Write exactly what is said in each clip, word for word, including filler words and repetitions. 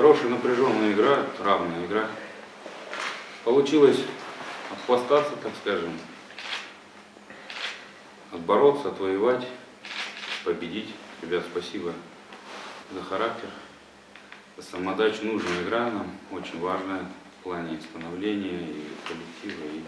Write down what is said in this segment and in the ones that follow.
хорошая напряженная игра, равная игра. Получилось отхвастаться, так скажем, отбороться, отвоевать, победить. Ребят, спасибо за характер, за самоотдачу. Нужная игра нам, очень важная в плане становления и коллектива, и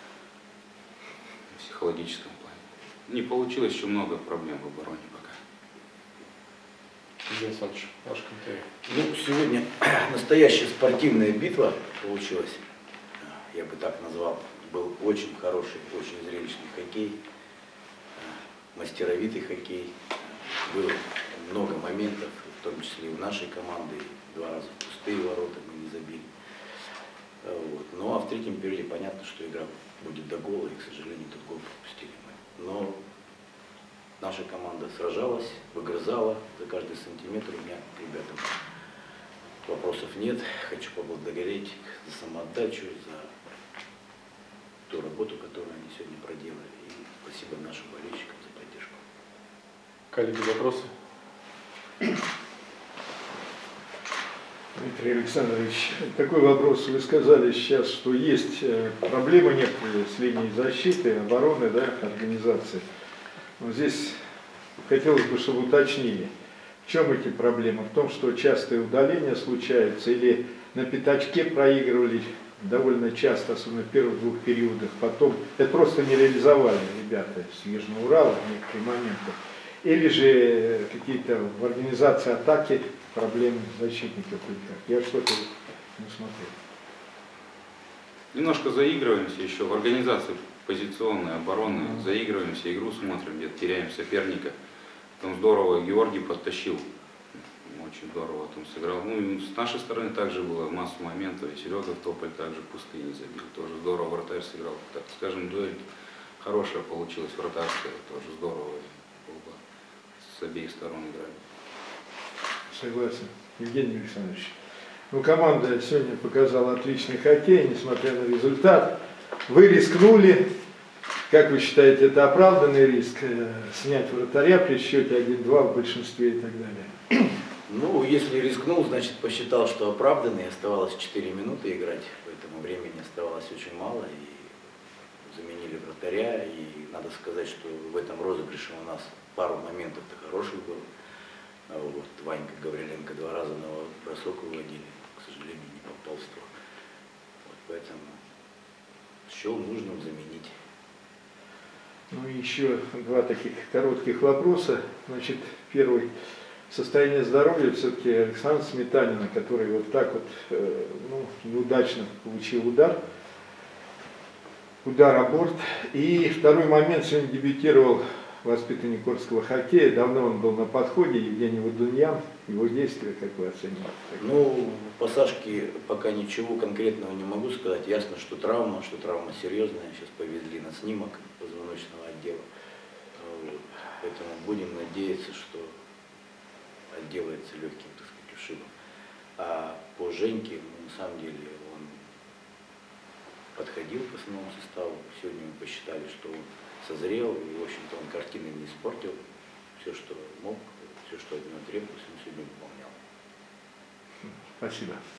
в психологическом плане. Не получилось, еще много проблем в обороне пока. Евгений Александрович, ваш комментарий. Ну, сегодня настоящая спортивная битва получилась, я бы так назвал. Был очень хороший, очень зрелищный хоккей, мастеровитый хоккей. Было много моментов, в том числе и у нашей команды. Два раза пустые ворота мы не забили. Вот. Ну а в третьем периоде понятно, что игра будет до гола, и, к сожалению, тут гол пропустили мы. Но наша команда сражалась, выгрызала за каждый сантиметр. У меня к ребятам вопросов нет. Хочу поблагодарить за самоотдачу, за ту работу, которую они сегодня проделали. И спасибо нашим болельщикам за поддержку. Коллеги, вопросы? Дмитрий Александрович, такой вопрос. Вы сказали сейчас, что есть проблемы некоторые с линией защиты, обороны, да, организации. Но здесь хотелось бы, чтобы уточнили, в чем эти проблемы? В том, что частые удаления случаются, или на пятачке проигрывали довольно часто, особенно в первых двух периодах, потом это просто не реализовали ребята с Южного Урала в некоторые моменты. Или же какие-то в организации атаки проблемы защитников. Я что-то не смотрел. Немножко заигрываемся еще в организации позиционной, обороны, mm-hmm. заигрываемся, игру смотрим, где-то теряем соперника. Там здорово Георгий подтащил, очень здорово там сыграл. Ну и с нашей стороны также было массу моментов, и Серега в тополь также пустые не забил, тоже здорово вратарь сыграл. Так скажем, дуэль хорошая получилась, вратарская, тоже здорово. С обеих сторон играли. Согласен. Евгений Александрович. Ну, команда сегодня показала отличный хоккей, несмотря на результат. Вы рискнули. Как вы считаете, это оправданный риск? Снять вратаря при счете один-два в большинстве и так далее? Ну, если рискнул, значит посчитал, что оправданный. Оставалось четыре минуты играть, поэтому времени оставалось очень мало. И заменили вратаря. И надо сказать, что в этом розыгрыше у нас пару моментов-то хороших было. Вот, Ванька Гавриленко два раза на бросок выводили, к сожалению, не попал в створ. Вот, поэтому счел нужным заменить. Ну и еще два таких коротких вопроса. Значит, первый. Состояние здоровья все-таки Александра Сметанина, который вот так вот э, ну, неудачно получил удар. Удар о борт. И второй момент, сегодня дебютировал воспитанник Орского хоккея, давно он был на подходе, Евгений Водуньян, его действия, как вы оцениваете? Ну, по Сашке пока ничего конкретного не могу сказать. Ясно, что травма, что травма серьезная. Сейчас повезли на снимок позвоночного отдела. Вот. Поэтому будем надеяться, что отделается легким, так сказать, ушибом. А по Женьке, ну, на самом деле, он подходил к основному составу. Сегодня мы посчитали, что он созрел, и, в общем-то, он картины не испортил. Все, что мог, все, что от него требовалось, он сегодня выполнял. Спасибо.